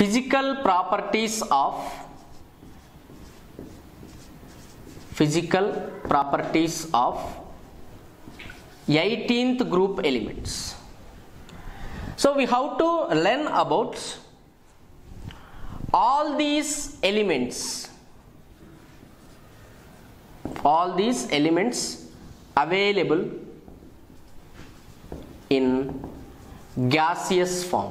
physical properties of 18th group elements. So we have to learn about all these elements available in gaseous form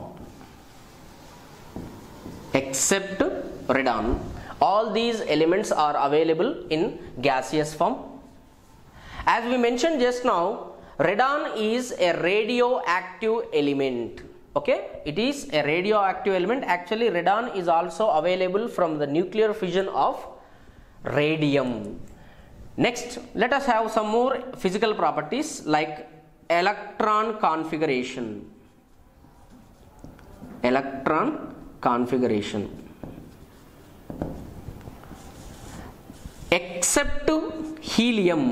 except radon. All these elements are available in gaseous form. As we mentioned just now, radon is a radioactive element. Okay, it is a radioactive element. Actually, radon is also available from the nuclear fission of radium. Next, let us have some more physical properties like electron configuration. Electron configuration. Except helium.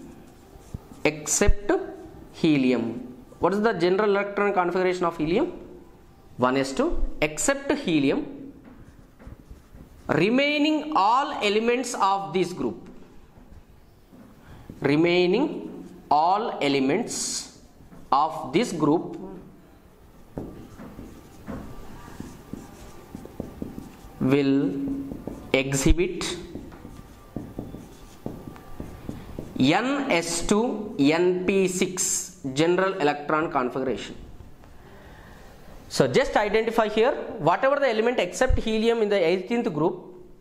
What is the general electron configuration of helium? 1s2. Except helium, remaining all elements of this group. Remaining all elements of this group will exhibit NS2 NP6 general electron configuration. So just identify here whatever the element except helium in the 18th group,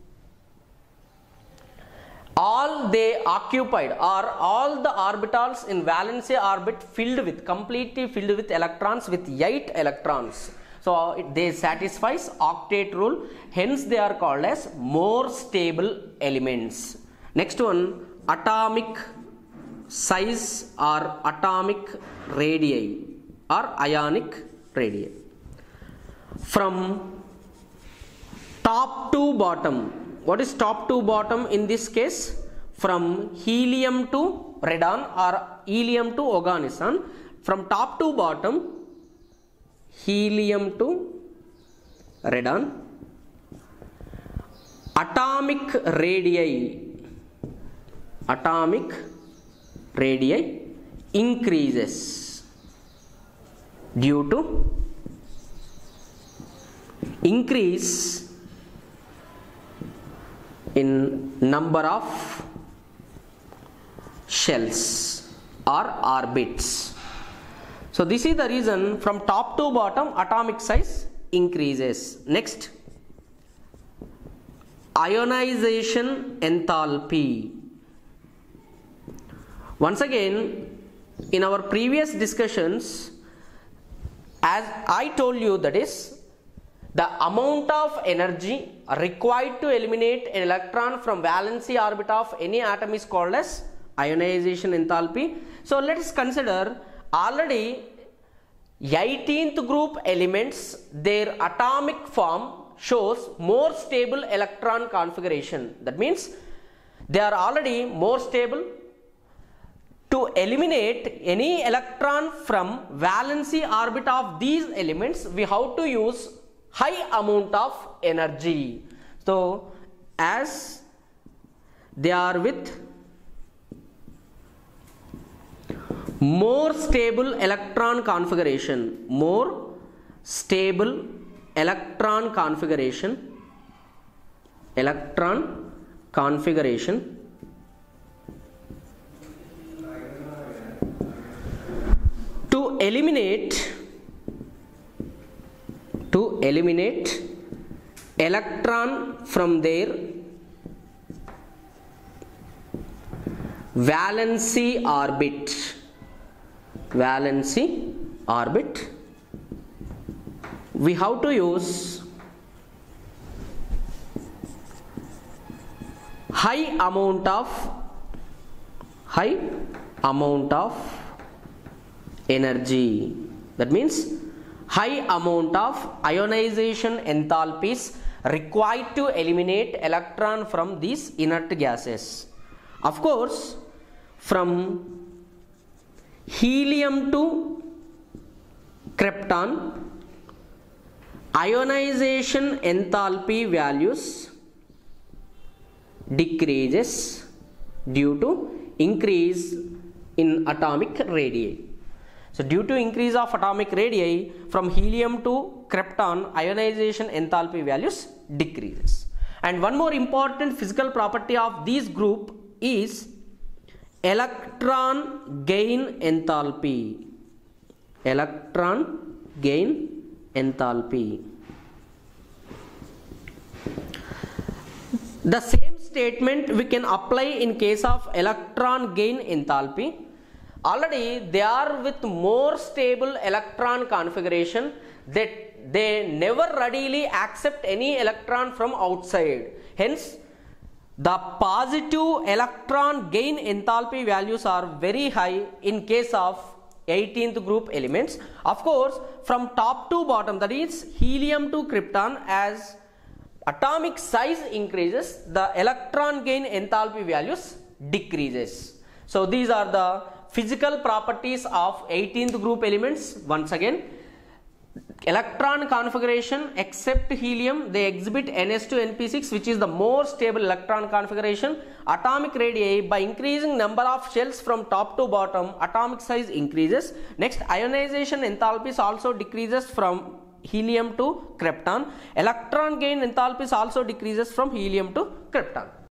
all they occupied are all the orbitals in valency orbit completely filled with electrons, with 8 electrons. So they satisfies octet rule, hence they are called as more stable elements. Next one, atomic size or atomic radii or ionic radii. From top to bottom, what is top to bottom in this case? From helium to radon or helium to oganesson. From top to bottom, helium to radon. Atomic radii increases due to increase in number of shells or orbits. So this is the reason from top to bottom atomic size increases. Next, ionization enthalpy. Once again, in our previous discussions, as I told you, that is the amount of energy required to eliminate an electron from valency orbit of any atom is called as ionization enthalpy. So let us consider already 18th group elements, their atomic form shows more stable electron configuration. That means they are already more stable. To eliminate any electron from valency orbit of these elements, we have to use high amount of energy. So as they are with more stable electron configuration, to eliminate electron from their valency orbit, we have to use high amount of energy. That means high amount of ionization enthalpies required to eliminate electron from these inert gases. Of course, from helium to krypton, ionization enthalpy values decreases due to increase in atomic radii. So due to increase of atomic radii from helium to krypton, ionization enthalpy values decreases. And one more important physical property of this group is electron gain enthalpy. Electron gain enthalpy. The same statement we can apply in case of electron gain enthalpy. Already they are with more stable electron configuration that they never readily accept any electron from outside. Hence, the positive electron gain enthalpy values are very high in case of 18th group elements. Of course, from top to bottom, that is helium to krypton, as atomic size increases, the electron gain enthalpy values decreases. So these are the physical properties of 18th group elements. Once again, electron configuration except helium, they exhibit ns2 np6, which is the more stable electron configuration. Atomic radii, by increasing number of shells from top to bottom, atomic size increases. Next, ionization enthalpies also decreases from helium to krypton. Electron gain enthalpies also decreases from helium to krypton.